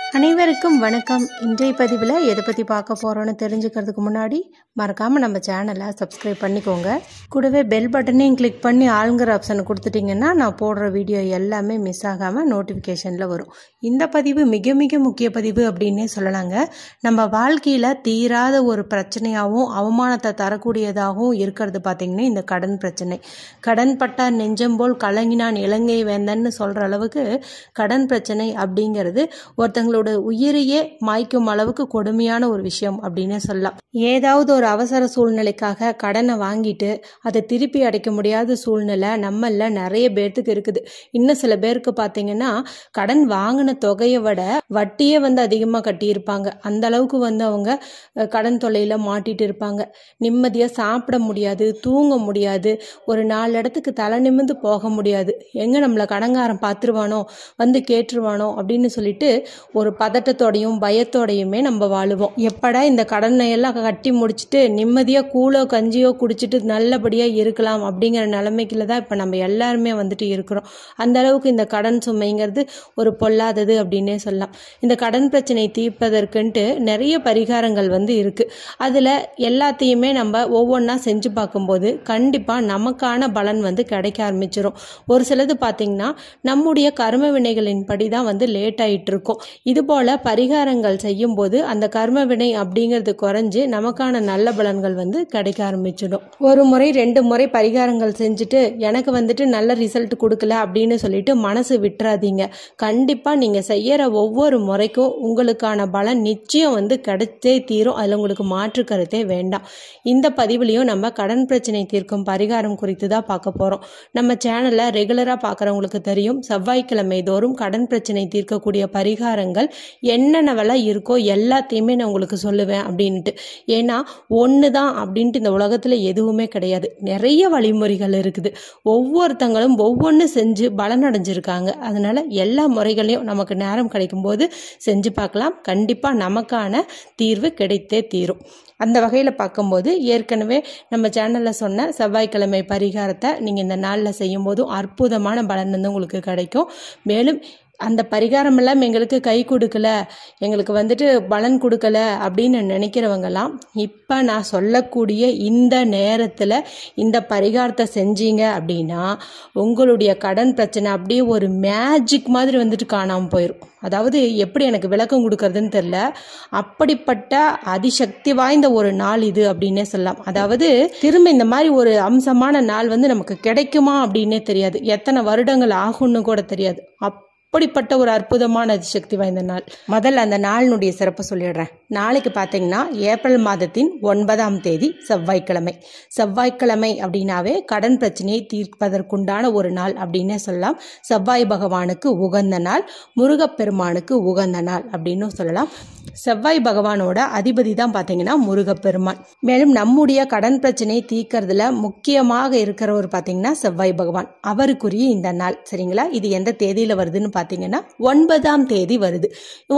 அனைவருக்கும் வணக்கம். இன்றைய பதிவில் எதை பற்றி பார்க்க போகிறோன்னு தெரிஞ்சுக்கிறதுக்கு முன்னாடி மறக்காமல் நம்ம சேனலை சப்ஸ்கிரைப் பண்ணிக்கோங்க. கூடவே பெல் பட்டனையும் கிளிக் பண்ணி ஆளுங்கிற ஆப்ஷனை கொடுத்துட்டிங்கன்னா நான் போடுற வீடியோ எல்லாமே மிஸ் ஆகாமல் நோட்டிஃபிகேஷனில் வரும். இந்த பதிவு மிக மிக முக்கிய பதிவு அப்படின்னே சொல்லலாங்க. நம்ம வாழ்க்கையில் தீராத ஒரு பிரச்சனையாகவும் அவமானத்தை தரக்கூடியதாகவும் இருக்கிறது பார்த்திங்கன்னா இந்த கடன் பிரச்சனை. கடன் பட்டார் நெஞ்சம் போல் கலங்கினான் இலங்கை வேந்தன்னு சொல்கிற அளவுக்கு கடன் பிரச்சனை அப்படிங்கிறது ஒருத்தங்களோட உயிரையே மாய்க்கும் அளவுக்கு கொடுமையான ஒரு விஷயம் அப்படின்னு சொல்லலாம். ஏதாவது ஒரு அவசர சூழ்நிலைக்காக கடனை வாங்கிட்டு அதை திருப்பி அடைக்க முடியாத சூழ்நிலை நம்மள நிறைய பேர்த்துக்கு இருக்குது. இன்னும் சில பேருக்கு பார்த்தீங்கன்னா கடன் வாங்கின தொகையை விட வட்டியே அதிகமாக கட்டியிருப்பாங்க. அந்த அளவுக்கு அவங்க கடன் தொல்லையில் மாட்டிட்டு இருப்பாங்க. நிம்மதியாக சாப்பிட முடியாது, தூங்க முடியாது, ஒரு 4 இடத்துக்கு தலை நிமிர்ந்து போக முடியாது. எங்கே நம்மளை கடன்காரன் பார்த்துருவானோ கேட்டுருவானோ அப்படின்னு சொல்லிட்டு ஒரு பதட்டத்தோடையும் பயத்தோடையுமே நம்ம வாழுவோம். எப்படா இந்த கடனை எல்லாம் கட்டி முடிச்சுட்டு நிம்மதியாக கூழோ கஞ்சியோ குடிச்சிட்டு நல்லபடியாக இருக்கலாம் அப்படிங்கிற நிலைமைக்குள்ள தான் இப்போ நம்ம எல்லாருமே இருக்கிறோம். அந்த அளவுக்கு இந்த கடன் சுமைங்கிறது ஒரு பொல்லாதது அப்படின்னே சொல்லலாம். இந்த கடன் பிரச்சனை தீர்ப்பதற்குன்ட்டு நிறைய பரிகாரங்கள் இருக்குது. அதில் எல்லாத்தையுமே நம்ம ஒவ்வொன்றா செஞ்சு பார்க்கும்போது கண்டிப்பாக நமக்கான பலன் கிடைக்க ஆரம்பிச்சிடும். ஒரு சிலது பார்த்திங்கன்னா நம்முடைய கர்ம வினைகளின் படி தான் லேட் ஆகிட்டு இருக்கும். இது போல பரிகாரங்கள் செய்யும் போது அந்த கர்ம வினை அப்படிங்கிறது குறைஞ்சு நமக்கான நல்ல பலன்கள் கிடைக்க ஆரம்பிச்சிடும். ஒரு முறை 2 முறை பரிகாரங்கள் செஞ்சுட்டு எனக்கு நல்ல ரிசல்ட் கொடுக்கல அப்படின்னு சொல்லிட்டு மனசு விட்டுறாதீங்க. கண்டிப்பா நீங்க செய்யற ஒவ்வொரு முறைக்கும் உங்களுக்கான பலன் நிச்சயம் கிடைச்சே தீரும். அதுல உங்களுக்கு மாற்று கருத்தே வேண்டாம். இந்த பதிவுலையும் நம்ம கடன் பிரச்சனை தீர்க்கும் பரிகாரம் குறித்து தான் பார்க்க போறோம். நம்ம சேனல்ல ரெகுலரா பார்க்கறவங்களுக்கு தெரியும், செவ்வாய்க்கிழமை தோறும் கடன் பிரச்சனை தீர்க்கக்கூடிய பரிகாரங்கள் என்னென்னவெல்லாம் இருக்கோ எல்லாத்தையுமே நான் உங்களுக்கு சொல்லுவேன் அப்படின்ட்டு. ஏன்னா ஒன்று தான் அப்படின்ட்டு இந்த உலகத்தில் எதுவுமே கிடையாது. நிறைய வழிமுறைகள் இருக்குது. ஒவ்வொருத்தங்களும் ஒவ்வொன்று செஞ்சு பலனடைஞ்சிருக்காங்க. அதனால எல்லா முறைகளையும் நமக்கு நேரம் கிடைக்கும் போது செஞ்சு பார்க்கலாம். கண்டிப்பாக நமக்கான தீர்வு கிடைத்தே தீரும். அந்த வகையில் பார்க்கும்போது ஏற்கனவே நம்ம சேனலில் சொன்ன செவ்வாய்க்கிழமை பரிகாரத்தை நீங்கள் இந்த நாளில் செய்யும் போதும் அற்புதமான பலன் உங்களுக்கு கிடைக்கும். மேலும் அந்த பரிகாரம் எல்லாம் எங்களுக்கு கை கொடுக்கல, எங்களுக்கு பலன் கொடுக்கல அப்படின்னு நினைக்கிறவங்கலாம் இப்போ நான் சொல்லக்கூடிய இந்த நேரத்தில் இந்த பரிகாரத்தை செஞ்சீங்க அப்படின்னா உங்களுடைய கடன் பிரச்சனை அப்படியே ஒரு மேஜிக் மாதிரி காணாமல் போயிடும். அதாவது எப்படி எனக்கு விளக்கம் கொடுக்கறதுன்னு தெரியல, அப்படிப்பட்ட அதிசக்தி வாய்ந்த ஒரு நாள் இது அப்படின்னே சொல்லலாம். அதாவது திரும்ப இந்த மாதிரி ஒரு அம்சமான நாள் நமக்கு கிடைக்குமா அப்படின்னே தெரியாது. எத்தனை வருடங்கள் ஆகும்னு கூட தெரியாது. அப்படிப்பட்ட ஒரு அற்புதமான அதிசக்தி வாய்ந்த நாள். முதல்ல அந்த நாளினுடைய சிறப்பு சொல்லிடுறேன். நாளைக்கு பார்த்தீங்கன்னா ஏப்ரல் மாதத்தின் 9ஆம் தேதி செவ்வாய்க்கிழமை. செவ்வாய்க்கிழமை அப்படின்னாவே கடன் பிரச்சனையை தீர்ப்பதற்குண்டான ஒரு நாள் அப்படின்னே சொல்லலாம். செவ்வாய் பகவானுக்கு உகந்த நாள், முருகப்பெருமானுக்கு உகந்த நாள் அப்படின்னு சொல்லலாம். செவ்வாய் பகவானோட அதிபதி தான் பார்த்தீங்கன்னா முருகப்பெருமான். மேலும் நம்முடைய கடன் பிரச்சனையை தீர்க்கறதுல முக்கியமாக இருக்கிறவர் பார்த்தீங்கன்னா செவ்வாய் பகவான். அவருக்குரிய இந்த நாள் சரிங்களா. இது எந்த தேதியில வருதுன்னு பார்த்தீங்கன்னா 9ஆம் தேதி வருது.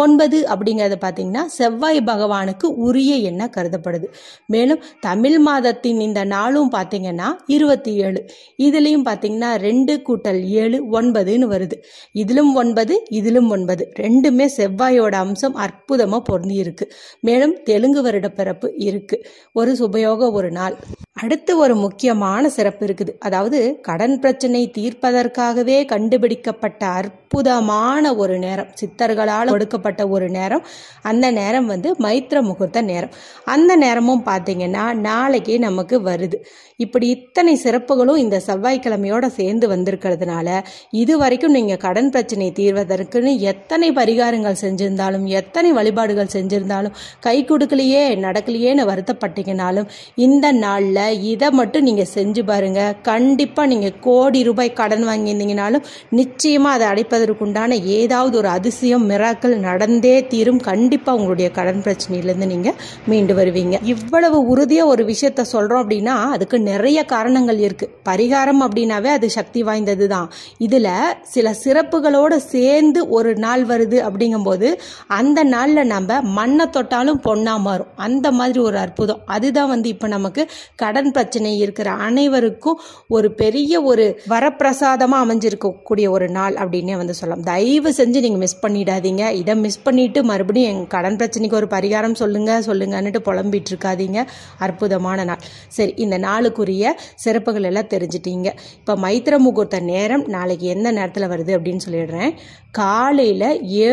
9 அப்படிங்கிறது பார்த்தீங்கன்னா செவ்வாய் பகவானுக்கு உரிய எண்ண கருதப்படுது. மேலும் தமிழ் மாதத்தின் இந்த நாளும் பார்த்தீங்கன்னா 27. இதுலயும் பார்த்தீங்கன்னா 2 கூட்டல் 7 9ன்னு வருது. இதிலும் 9 இதிலும் 9, ரெண்டுமே செவ்வாயோட அம்சம் அற்புதமா பொருந்தி இருக்கு. மேலும் தெலுங்கு வருட பிறப்பு இருக்கு. ஒரு சுபயோக ஒரு நாள். அடுத்து ஒரு முக்கியமான சிறப்பு இருக்குது. அதாவது கடன் பிரச்சனை தீர்ப்பதற்காகவே கண்டுபிடிக்கப்பட்ட அற்புதமான ஒரு நேரம், சித்தர்களால் கொடுக்கப்பட்ட ஒரு நேரம். அந்த நேரம் மைத்ர முகூர்த்த நேரம். அந்த நேரமும் பார்த்தீங்கன்னா நாளைக்கு நமக்கு வருது. இப்படி இத்தனை சிறப்புகளும் இந்த செவ்வாய்க்கிழமையோட சேர்ந்து வந்திருக்கிறதுனால இது வரைக்கும் நீங்கள் கடன் பிரச்சனை தீர்வதற்குன்னு எத்தனை பரிகாரங்கள் செஞ்சிருந்தாலும் எத்தனை வழிபாடுகள் செஞ்சிருந்தாலும் கை கொடுக்கலையே நடக்கலையேன்னு வருத்தப்பட்டீங்கனாலும் இந்த நாளில் இதை மட்டும் நீங்கள் செஞ்சு பாருங்க. கண்டிப்பாக நீங்கள் கோடி ரூபாய் கடன் வாங்கியிருந்தீங்கனாலும் நிச்சயமாக அதை அடைப்பதற்குண்டான ஏதாவது ஒரு அதிசயம் மிராக்கள் நடந்தே தீரும். கண்டிப்பாக உங்களுடைய கடன் பிரச்சனையிலேருந்து நீங்கள் மீண்டு வருவீங்க. இவ்வளவு உறுதியாக ஒரு விஷயத்த சொல்கிறோம் அப்படின்னா அதுக்கு நிறைய காரணங்கள் இருக்குது. பரிகாரம் அப்படின்னாவே அது சக்தி வாய்ந்தது தான். இதில் சில சிறப்புகளோடு சேர்ந்து ஒரு நாள் வருது அப்படிங்கும்போது அந்த நாளில் நம்ம மண்ணை தொட்டாலும் பொண்ணா மாறும். அந்த மாதிரி ஒரு அற்புதம். அதுதான் இப்போ நமக்கு கடன் கடன் பிரச்சனை இருக்கிற அனைவருக்கும் ஒரு பெரிய ஒரு வரப்பிரசாதமாக அமைஞ்சிருக்கக்கூடிய ஒரு நாள் அப்படின்னே வந்து சொல்லலாம். தயவு செஞ்சு நீங்கள் மிஸ் பண்ணிடாதீங்க. இதை மிஸ் பண்ணிட்டு மறுபடியும் எங்கள் கடன் பிரச்சனைக்கு ஒரு பரிகாரம் சொல்லுங்கன்னுட்டு புலம்பிட்டு இருக்காதீங்க. அற்புதமான நாள். சரி, இந்த நாளுக்குரிய சிறப்புகள் எல்லாம் தெரிஞ்சிட்டீங்க. இப்போ மைத்திர முகூர்த்த நேரம் நாளைக்கு எந்த நேரத்தில் வருது அப்படின்னு சொல்லிடுறேன். காலையில்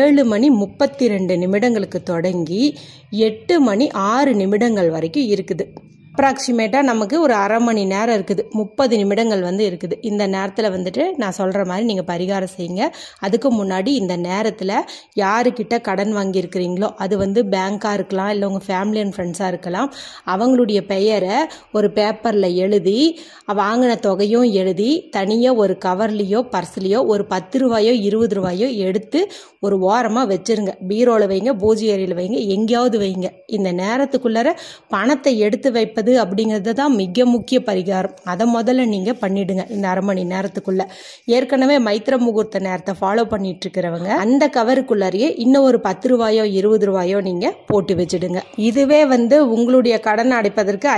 7:32 தொடங்கி 8:06 வரைக்கும் இருக்குது. அப்ராக்சிமேட்டாக நமக்கு ஒரு அரை மணி நேரம் இருக்குது, 30 நிமிடங்கள் வந்து இருக்குது. இந்த நேரத்தில் வந்துட்டு நான் சொல்கிற மாதிரி நீங்கள் பரிகாரம் செய்யுங்க. அதுக்கு முன்னாடி இந்த நேரத்தில் யாருக்கிட்ட கடன் வாங்கியிருக்கிறீங்களோ, அது வந்து பேங்காக இருக்கலாம், இல்லை உங்கள் ஃபேமிலி அண்ட் ஃப்ரெண்ட்ஸாக இருக்கலாம், அவங்களுடைய பெயரை ஒரு பேப்பரில் எழுதி வாங்கின தொகையும் எழுதி தனியாக ஒரு கவர்லேயோ பர்ஸ்லேயோ ஒரு 10 ரூபாயோ 20 ரூபாயோ எடுத்து ஒரு ஓரமாக வச்சுருங்க. பீரோவில் வைங்க, பூஜை அறையில் வைங்க, எங்கேயாவது வைங்க. இந்த நேரத்துக்குள்ளார பணத்தை எடுத்து வைப்பது அப்படிங்கிறது தான் மிக முக்கிய பரிகாரம். அதை முதல்ல நீங்கள் பண்ணிடுங்க இந்த அரை மணி நேரத்துக்குள்ள. ஏற்கனவே மைத்திர முகூர்த்த நேரத்தை ஃபாலோ பண்ணிட்டு இருக்கிறவங்க அந்த கவருக்குள்ளாரையே இன்னும் ஒரு 10 ரூபாயோ 20 ரூபாயோ நீங்கள் போட்டு வச்சுடுங்க. இதுவே வந்து உங்களுடைய கடன் அடைப்பதற்கு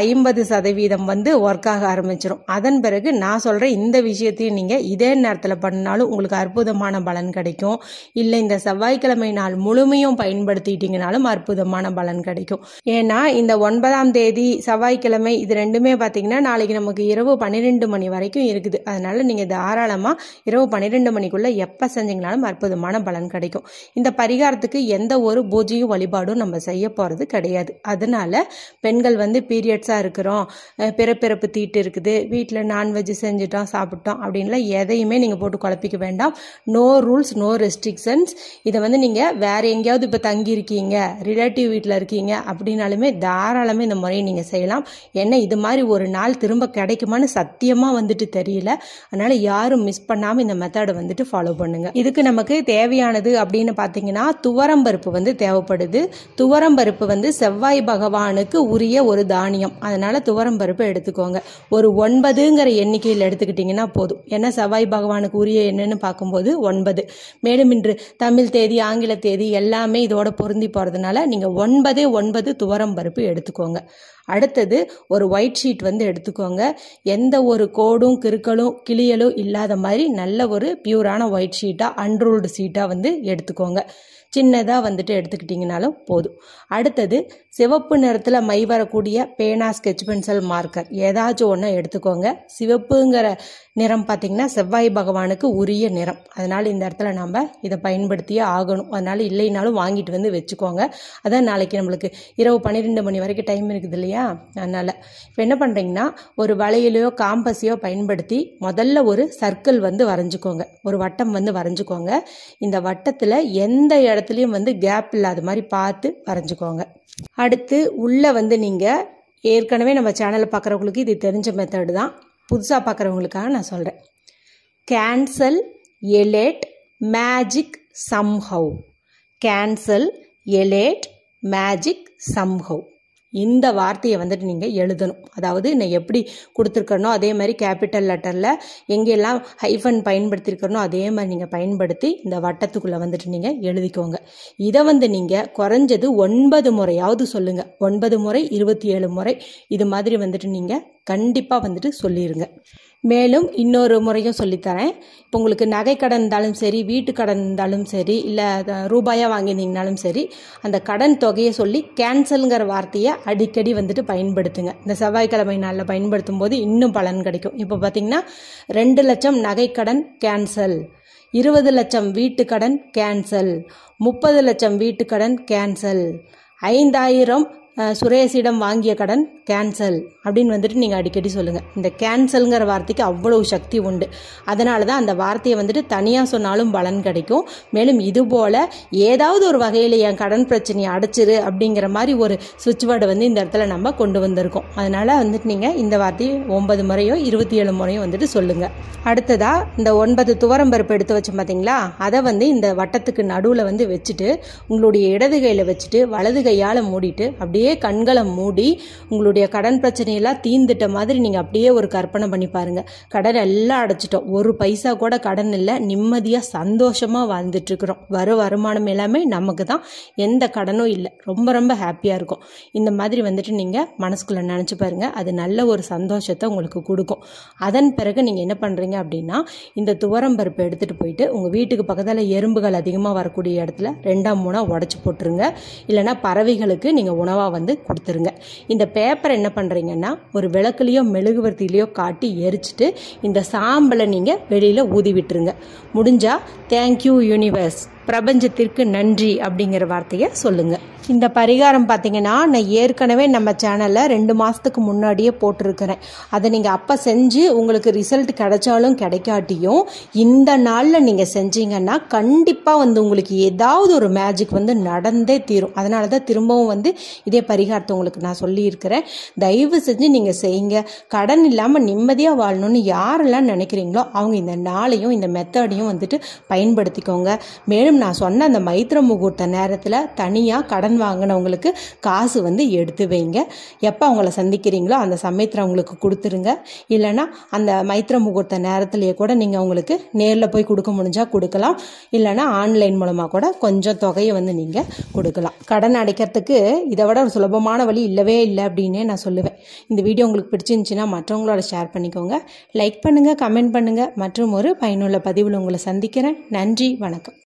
50% வந்து ஒர்க் ஆக ஆரம்பிச்சிடும். அதன் பிறகு நான் சொல்கிறேன், இந்த விஷயத்தையும் நீங்கள் இதே நேரத்தில் பண்ணாலும் உங்களுக்கு அற்புதமான பலன் கிடைக்கும். இல்லை இந்த செவ்வாய்க்கிழமை நாள் முழுமையும் பயன்படுத்திட்டீங்கனாலும் அற்புதமான பலன் கிடைக்கும். ஏன்னா இந்த 9ஆம் தேதி செவ்வாய்க்கிழமை இது ரெண்டுமே பார்த்தீங்கன்னா நாளைக்கு நமக்கு இரவு 12 மணி வரைக்கும் இருக்குது. அதனால நீங்கள் தாராளமாக இரவு 12 மணிக்குள்ளே எப்போ செஞ்சீங்கனாலும் அற்புதமான பலன் கிடைக்கும். இந்த பரிகாரத்துக்கு எந்த ஒரு பூஜையும் வழிபாடும் நம்ம செய்ய போகிறது கிடையாது. அதனால பெண்கள் வந்து பீரியட்ஸாக இருக்கிறோம், பிறப்பிறப்பு தீட்டு இருக்குது, வீட்டில் நான்வெஜ் செஞ்சுட்டோம் சாப்பிட்டோம் அப்படின்லாம் எதையுமே நீங்கள் போட்டு குழப்பிக்க வேண்டாம். No rules, no restrictions. இதை வந்து நீங்கள் வேறு எங்கேயாவது இப்போ தங்கியிருக்கீங்க, ரிலேட்டிவ் வீட்டில் இருக்கீங்க அப்படின்னாலுமே தாராளமே இந்த முறையை நீங்கள் செய்யலாம். ஏன்னா இது மாதிரி ஒரு நாள் திரும்ப கிடைக்குமான்னு சத்தியமாக வந்துட்டு தெரியல. அதனால் யாரும் மிஸ் பண்ணாமல் இந்த மெத்தடை வந்துட்டு ஃபாலோ பண்ணுங்கள். இதுக்கு நமக்கு தேவையானது அப்படின்னு பார்த்தீங்கன்னா துவரம்பருப்பு வந்து தேவைப்படுது. துவரம்பருப்பு வந்து செவ்வாய் பகவானுக்கு உரிய ஒரு தானியம். அதனால் துவரம்பருப்பு எடுத்துக்கோங்க. ஒரு 9ங்கிற எண்ணிக்கையில் எடுத்துக்கிட்டிங்கன்னா போதும். ஏன்னா செவ்வாய் பகவானுக்கு உரிய என்னன்னு பார்க்கும்போது 9. மேலும் இன்று தமிழ் தேதி ஆங்கில தேதி எல்லாமே இதோட பொருந்தி போகிறதுனால நீங்கள் 9 துவரம்பருப்பு எடுத்துக்கோங்க. அடுத்தது ஒரு ஒயிட் ஷீட் வந்து எடுத்துக்கோங்க. எந்த ஒரு கோடும் கிறுக்களும் கிளியலும் இல்லாத மாதிரி நல்ல ஒரு பியூரான ஒயிட் ஷீட்டாக அன்ரூல்டு ஷீட்டாக வந்து எடுத்துக்கோங்க. சின்னதாக வந்துட்டு எடுத்துக்கிட்டிங்கனாலும் போதும். அடுத்தது சிவப்பு நிறத்தில் மை வரக்கூடிய பேனா, ஸ்கெட்ச் பென்சில், மார்க்கர் ஏதாச்சும் ஒன்று எடுத்துக்கோங்க. சிவப்புங்கிற நிறம் பார்த்திங்கன்னா செவ்வாய் பகவானுக்கு உரிய நிறம். அதனால் இந்த இடத்துல நம்ம இதை பயன்படுத்தியே ஆகணும். அதனால் இல்லைனாலும் வாங்கிட்டு வந்து வச்சுக்கோங்க. அதான் நாளைக்கு நம்மளுக்கு இரவு 12 மணி வரைக்கும் டைம் இருக்குது இல்லையா? அதனால் இப்போ என்ன பண்ணுறீங்கன்னா ஒரு வளையலையோ காம்பஸையோ பயன்படுத்தி முதல்ல ஒரு சர்க்கிள் வந்து வரைஞ்சிக்கோங்க. ஒரு வட்டம் வந்து வரைஞ்சிக்கோங்க. இந்த வட்டத்தில் எந்த இடத்துலையும் வந்து கேப் இல்லாத மாதிரி பார்த்து வரைஞ்சிக்கோங்க. அடுத்து உள்ளே வந்து நீங்கள் ஏற்கனவே நம்ம சேனலை பார்க்குறவங்களுக்கு இது தெரிஞ்ச மெத்தடு தான். புதுசாக பார்க்குறவங்களுக்காக நான் சொல்கிறேன். Cancel, elate, magic, somehow. Cancel, elate, magic, somehow. இந்த வார்த்தையை வந்துட்டு நீங்கள் எழுதணும். அதாவது நான் எப்படி கொடுத்துருக்கனோ அதே மாதிரி கேபிட்டல் லெட்டரில் எங்கெல்லாம் ஹைஃபன் பயன்படுத்தியிருக்கனோ அதே மாதிரி நீங்கள் பயன்படுத்தி இந்த வட்டத்துக்குள்ளே வந்துட்டு நீங்கள் எழுதிக்கோங்க. இதை வந்து நீங்கள் குறைஞ்சது 9 முறையாவது சொல்லுங்கள். 9 முறை 27 முறை இது மாதிரி வந்துட்டு நீங்கள் கண்டிப்பாக வந்துட்டு சொல்லிடுங்க. மேலும் இன்னொரு முறையும் சொல்லித்தரேன். இப்போ உங்களுக்கு நகை கடன் இருந்தாலும் சரி, வீட்டு கடன் இருந்தாலும் சரி, இல்லை ரூபாயாக வாங்கியிருந்தீங்கனாலும் சரி, அந்த கடன் தொகையை சொல்லி கேன்சல்ங்கிற வார்த்தையை அடிக்கடி வந்துட்டு பயன்படுத்துங்க. இந்த செவ்வாய்க்கிழமை நாளில் பயன்படுத்தும் போது இன்னும் பலன் கிடைக்கும். இப்போ பார்த்தீங்கன்னா 2 லட்சம் நகை கடன் கேன்சல், 20 லட்சம் வீட்டு கடன் கேன்சல், 30 லட்சம் வீட்டு கடன் கேன்சல், 5000 சுரேஷிடம் வாங்கிய கடன் கேன்சல் அப்படின்னு வந்துட்டு நீங்கள் அடிக்கடி சொல்லுங்கள். இந்த கேன்சல்ங்கிற வார்த்தைக்கு அவ்வளவு சக்தி உண்டு. அதனால தான் அந்த வார்த்தையை வந்துட்டு தனியாக சொன்னாலும் பலன் கிடைக்கும். மேலும் இதுபோல் ஏதாவது ஒரு வகையில் என் கடன் பிரச்சனையை அடைச்சிரு அப்படிங்கிற மாதிரி ஒரு சுவிட்ச் வேர்டை வந்து இந்த இடத்துல நம்ம கொண்டு வந்திருக்கோம். அதனால் வந்துட்டு நீங்கள் இந்த வார்த்தையை 9 முறையோ 27 முறையோ வந்துட்டு சொல்லுங்கள். அடுத்ததாக இந்த 9 துவரம்பருப்பு எடுத்து வச்சோம் பார்த்தீங்களா, அதை வந்து இந்த வட்டத்துக்கு நடுவில் வந்து வச்சுட்டு உங்களுடைய இடது கையில் வச்சுட்டு வலது கையால் மூடிட்டு அப்படியே அப்படியே கண்களை மூடி உங்களுடைய கடன் பிரச்சனையெல்லாம் தீர்ந்துட்ட மாதிரி நீங்கள் அப்படியே ஒரு கற்பனை பண்ணி பாருங்கள். கடன் எல்லாம் அடைச்சிட்டோம், ஒரு பைசா கூட கடன் இல்லை, நிம்மதியாக சந்தோஷமாக வாழ்ந்துட்டுருக்குறோம். வருமானம் எல்லாமே நமக்கு தான், எந்த கடனும் இல்லை, ரொம்ப ரொம்ப ஹாப்பியாக இருக்கும். இந்த மாதிரி வந்துட்டு நீங்கள் மனசுக்குள்ளே நினச்சி பாருங்கள், அது நல்ல ஒரு சந்தோஷத்தை உங்களுக்கு கொடுக்கும். அதன் பிறகு நீங்கள் என்ன பண்ணுறீங்க அப்படின்னா, இந்த துவரம்பருப்பு எடுத்துகிட்டு போயிட்டு உங்கள் வீட்டுக்கு பக்கத்தில் எறும்புகள் அதிகமாக வரக்கூடிய இடத்துல 2-3 உடச்சி போட்டுருங்க. இல்லைனா பறவைகளுக்கு நீங்கள் உணவாக வந்து கொடுத்துருங்க. இந்த பேப்பரை என்ன பண்ணுறீங்கன்னா, ஒரு விளக்குலையோ மெழுகுவர்த்திலையோ காட்டி எரிச்சிட்டு இந்த சாம்பலை நீங்கள் வெளியில் ஊதி விட்டுருங்க. முடிஞ்சால் தேங்க்யூ யூனிவர்ஸ், பிரபஞ்சத்திற்கு நன்றி அப்படிங்கிற வார்த்தையை சொல்லுங்கள். இந்த பரிகாரம் பார்த்தீங்கன்னா நான் ஏற்கனவே நம்ம சேனலில் 2 மாதத்துக்கு முன்னாடியே போட்டிருக்கிறேன். அதை நீங்கள் அப்போ செஞ்சு உங்களுக்கு ரிசல்ட் கிடைச்சாலும் கிடைக்காட்டியும் இந்த நாளில் நீங்கள் செஞ்சீங்கன்னா கண்டிப்பாக வந்து உங்களுக்கு ஏதாவது ஒரு மேஜிக் வந்து நடந்தே தீரும். அதனால தான் திரும்பவும் வந்து இதே பரிகாரத்தை உங்களுக்கு நான் சொல்லியிருக்கிறேன். தயவு செஞ்சு நீங்கள் செய்யுங்க. கடன் இல்லாமல் நிம்மதியாக வாழணும்னு யாரெல்லாம் நினைக்கிறீங்களோ அவங்க இந்த நாளையும் இந்த மெத்தடையும் வந்துட்டு பயன்படுத்திக்கோங்க. மேலும் நான் சொன்ன அந்த மைத்திர முகூர்த்த நேரத்தில் தனியாக கடன் வாங்கினவங்களுக்கு காசு வந்து எடுத்து வைங்க. எப்போ அவங்கள சந்திக்கிறீங்களோ அந்த சமயத்தில் அவங்களுக்கு கொடுத்துருங்க. இல்லைனா அந்த மைத்திர முகூர்த்த நேரத்திலேயே கூட நீங்கள் அவங்களுக்கு நேரில் போய் கொடுக்க முடிஞ்சால் கொடுக்கலாம். இல்லைனா ஆன்லைன் மூலமாக கூட கொஞ்சம் தொகையை வந்து நீங்கள் கொடுக்கலாம். கடன் அடைக்கிறதுக்கு இதை விட ஒரு சுலபமான வழி இல்லவே இல்லை அப்படின்னே நான் சொல்லுவேன். இந்த வீடியோ உங்களுக்கு பிடிச்சிருந்துச்சுன்னா மற்றவங்களோட ஷேர் பண்ணிக்கோங்க, லைக் பண்ணுங்கள், கமெண்ட் பண்ணுங்கள். மற்றும் ஒரு பயனுள்ள பதிவில் உங்களை சந்திக்கிறேன். நன்றி, வணக்கம்.